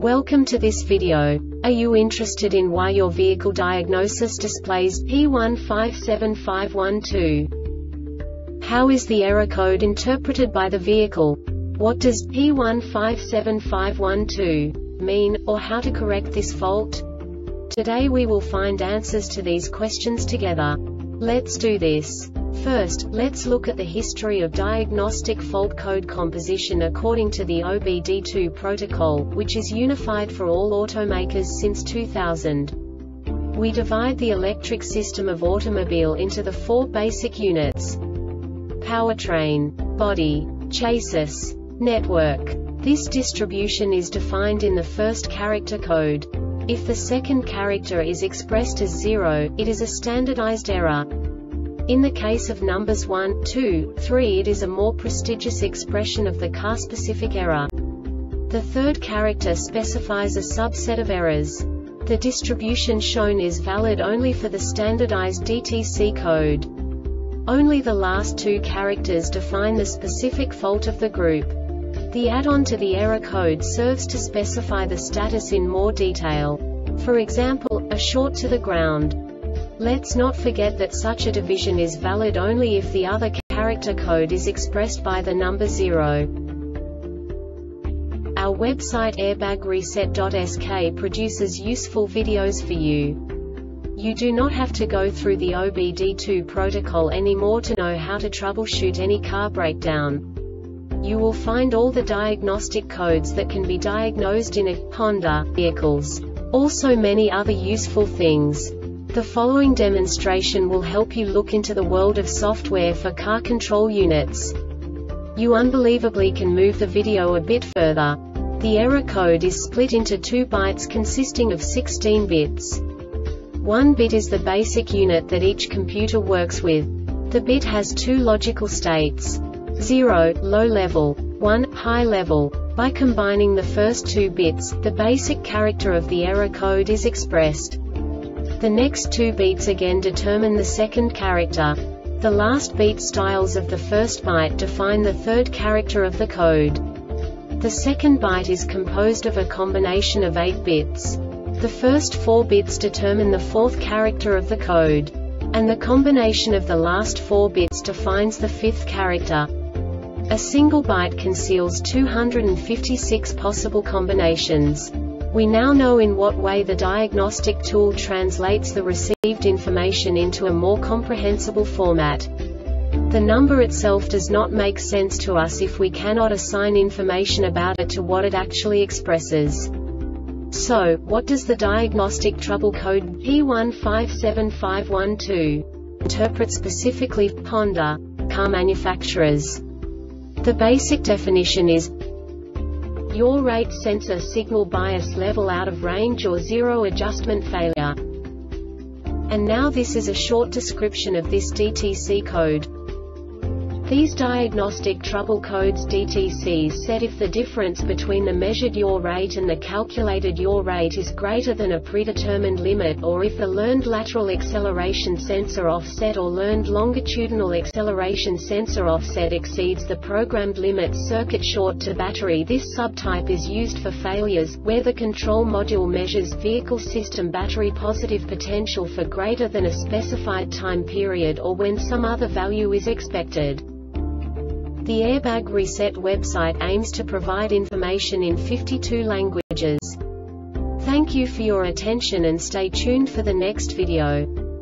Welcome to this video. Are you interested in why your vehicle diagnosis displays P157512? How is the error code interpreted by the vehicle? What does P157512 mean, or how to correct this fault? Today we will find answers to these questions together. Let's do this. First, let's look at the history of diagnostic fault code composition according to the OBD2 protocol, which is unified for all automakers since 2000. We divide the electric system of automobile into the four basic units: powertrain, body, chassis, network. This distribution is defined in the first character code. If the second character is expressed as 0, it is a standardized error. In the case of numbers 1, 2, 3, it is a more prestigious expression of the car-specific error. The third character specifies a subset of errors. The distribution shown is valid only for the standardized DTC code. Only the last two characters define the specific fault of the group. The add-on to the error code serves to specify the status in more detail. For example, a short to the ground. Let's not forget that such a division is valid only if the other character code is expressed by the number 0. Our website airbagreset.sk produces useful videos for you. You do not have to go through the OBD2 protocol anymore to know how to troubleshoot any car breakdown. You will find all the diagnostic codes that can be diagnosed in a Honda vehicles. Also many other useful things. The following demonstration will help you look into the world of software for car control units. You unbelievably can move the video a bit further. The error code is split into 2 bytes consisting of 16 bits. 1 bit is the basic unit that each computer works with. The bit has 2 logical states: 0, low level, 1, high level. By combining the first 2 bits, the basic character of the error code is expressed. The next 2 beats again determine the second character. The last beat styles of the first byte define the third character of the code. The second byte is composed of a combination of 8 bits. The first 4 bits determine the fourth character of the code. And the combination of the last 4 bits defines the fifth character. A single byte conceals 256 possible combinations. We now know in what way the diagnostic tool translates the received information into a more comprehensible format. The number itself does not make sense to us if we cannot assign information about it to what it actually expresses. So, what does the diagnostic trouble code P157512 interpret specifically for Honda car manufacturers? The basic definition is yaw rate sensor signal bias level out of range or zero adjustment failure. And now this is a short description of this DTC code. These diagnostic trouble codes DTCs set if the difference between the measured yaw rate and the calculated yaw rate is greater than a predetermined limit, or if the learned lateral acceleration sensor offset or learned longitudinal acceleration sensor offset exceeds the programmed limit. Circuit short to battery. This subtype is used for failures where the control module measures vehicle system battery positive potential for greater than a specified time period, or when some other value is expected. The Airbag Reset website aims to provide information in 52 languages. Thank you for your attention and stay tuned for the next video.